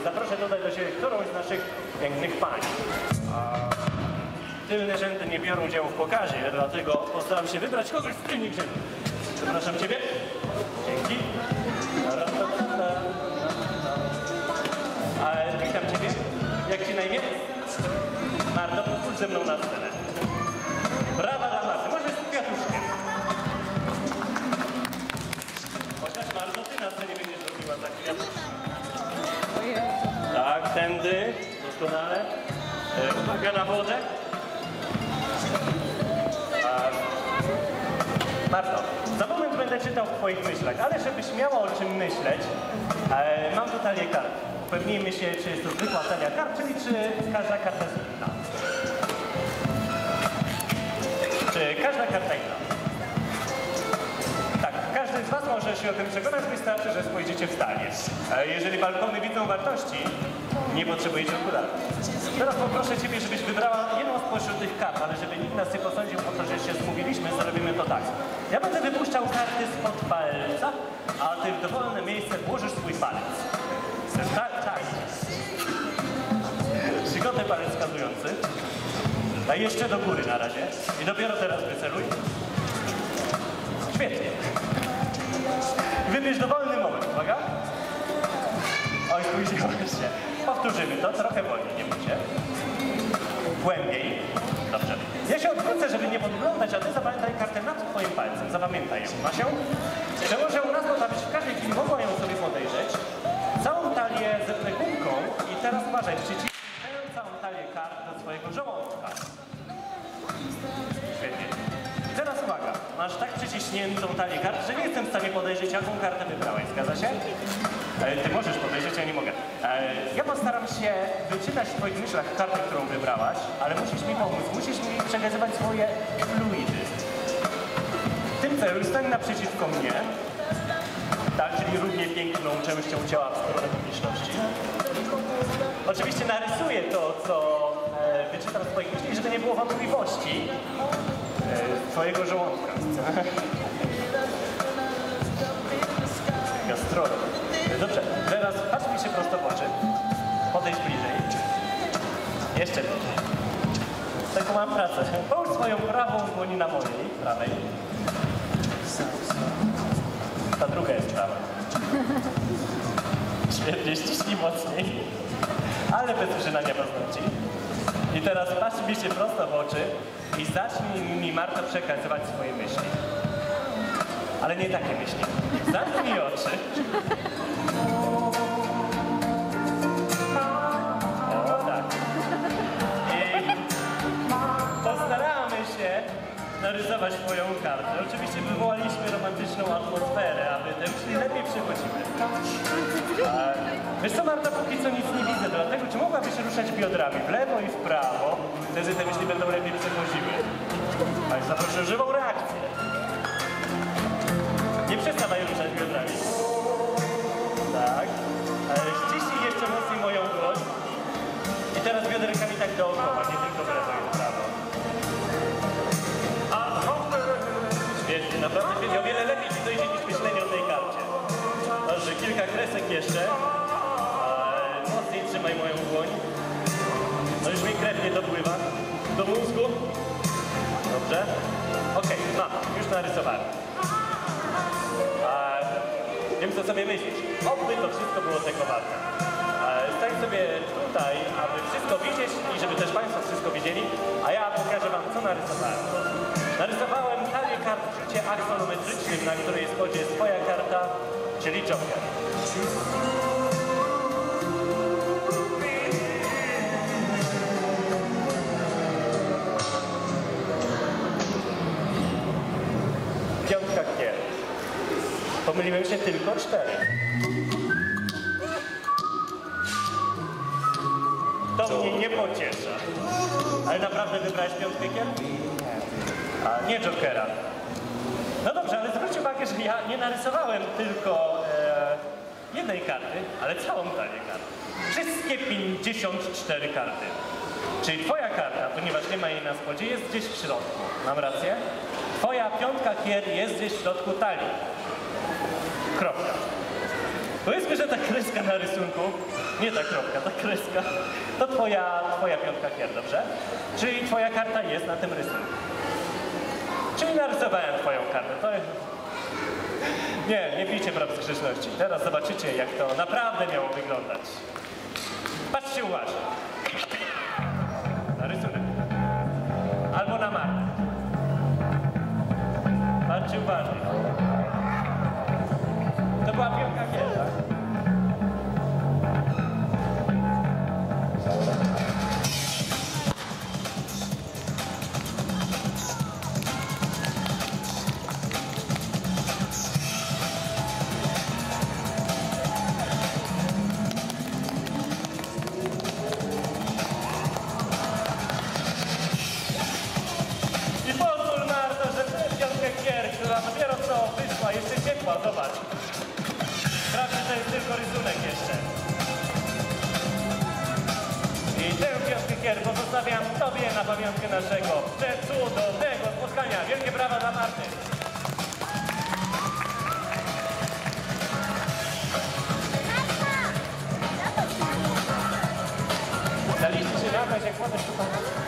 zaproszę tutaj do siebie którąś z naszych pięknych pań. Tylne rzędy nie biorą udziału w pokazie, dlatego postaram się wybrać kogoś z tylnych rzędów. Przepraszam Ciebie. Dzięki. Witam Ciebie. Jak Ci na imię? Marto, pójdź ze mną na scenę. Brawa dla Marty. Może z kwiatuszkiem. Chociaż Marto, Ty na scenie będziesz robiła za kwiatuszkę. Tak, tędy. Doskonale. Uwaga na wodę. Marto, za moment będę czytał w Twoich myślach, ale żebyś miała o czym myśleć, mam tu talię kart. Upewnijmy się, czy jest to zwykła talia kart, czyli czy każda karta jest inna. Czy każda karta inna? Tak, każdy z Was może się o tym przekonać, wystarczy, że spojrzycie w stanie. Jeżeli balkony widzą wartości, nie potrzebujecie okularów. Teraz poproszę Ciebie, żebyś wybrała jedną spośród tych kart, ale żeby nikt nas nie posądził o to, że się zmówiliśmy, zrobimy to tak. Ja będę wypuszczał karty spod palca, a Ty w dowolne miejsce włożysz swój palec. Tak. Przygotę palec wskazujący. A jeszcze do góry na razie. I dopiero teraz wyceluj. Świetnie. Wybierz dowolny moment, uwaga. Oj, spójrzyłeś się. Powtórzymy to, trochę wolniej, nie bójcie. Głębiej. Dobrze. Ja się odwrócę, żeby nie podglądać, a Ty zapamiętaj kartę nad Twoim palcem. Zapamiętaj ją. Masz ją? Przełożę u nas, bo tam w każdej chwili mogła ją sobie podejrzeć. Całą talię zepnę gumką i teraz uważaj, przyciśnij całą talię kart do swojego żołądka. Świetnie. I teraz uwaga, masz tak przyciśniętą talię kart, że nie jestem w stanie podejrzeć, jaką kartę wybrałeś. Zgadza się? Ty możesz podejrzeć, ja nie mogę. Ja postaram się wyczytać w Twoich myślach kartę, którą wybrałaś, ale musisz mi pomóc, musisz mi przekazywać swoje fluidy. W tym celu stań naprzeciwko mnie. Tak, czyli równie piękną częścią ciała w stronę publiczności. Oczywiście narysuję to, co wyczytam z Twoich myśli, żeby nie było wątpliwości Twojego żołądka. Gastrolog. Dobrze, teraz patrz mi się prosto w oczy. Podejdź bliżej. Jeszcze bliżej. Taką mam pracę. Połóż swoją prawą dłoń na mojej, prawej. Ta druga jest prawa. Świetnie, ściśnij mocniej. Ale bez użynania paznokci. I teraz patrz mi się prosto w oczy i zacznij mi, Marto, przekazywać swoje myśli. Ale nie takie myśli. Zamknij oczy. O tak. I postaramy się narysować Twoją kartę. Oczywiście wywołaliśmy romantyczną atmosferę, aby te myśli lepiej przychodziły. Wiesz co, Marta, póki co nic nie widzę, dlatego czy mogłabyś ruszać biodrami w lewo i w prawo? Wtedy te myśli będą lepiej przechodziły. Państwa, proszę o żywą reakcję. Nie przestawaj ruszać biodrami. Tak. Ściśnij jeszcze mocniej moją dłoń. I teraz bioderkami tak dookoła, nie tylko w lewo i w prawo. Świetnie, naprawdę świetnie. O wiele lepiej Ci dojdzie niż myślenie o tej karcie. Dobrze, kilka kresek jeszcze. Mocniej trzymaj moją dłoń. No już mi krew nie dopływa. Do mózgu. Dobrze. Okej, mam. Już narysowałem. Wiem, co sobie myślisz. Oby to wszystko było tego warte. Stań sobie tutaj, aby wszystko widzieć i żeby też Państwo wszystko widzieli, a ja pokażę Wam, co narysowałem. Narysowałem talię kart w rzucie aksonometrycznym, na której spodzie jest Twoja karta, czyli Joker. Piątka kier. Pomyliłem się tylko 4. To mnie nie pociesza. Ale naprawdę wybrałeś piątkę kier? A nie Jokera. No dobrze, ale zwróć uwagę, że ja nie narysowałem tylko jednej karty, ale całą talię kart. Wszystkie 54 karty. Czyli Twoja karta, ponieważ nie ma jej na spodzie, jest gdzieś w środku. Mam rację? Twoja piątka kier jest gdzieś w środku talii. Kropka. Powiedzmy, że ta kreska na rysunku, nie ta kropka, ta kreska, to twoja piątka kier, dobrze? Czyli twoja karta jest na tym rysunku. Czyli narysowałem twoją kartę, to jest... Nie bijcie praw z grzeczności. Teraz zobaczycie, jak to naprawdę miało wyglądać. Patrzcie uważnie. Na rysunek. Albo na markę. Patrzcie uważnie. To była piątka kier, tak? Która dopiero co wyszła, jeszcze ciepła, zobacz. Sprawdź, to jest tylko rysunek jeszcze. I tę piątkę kier pozostawiam tobie na pamiątkę naszego przecudownego spotkania. Wielkie brawa dla Marty. Daliście się nabrać, jak potem szukać.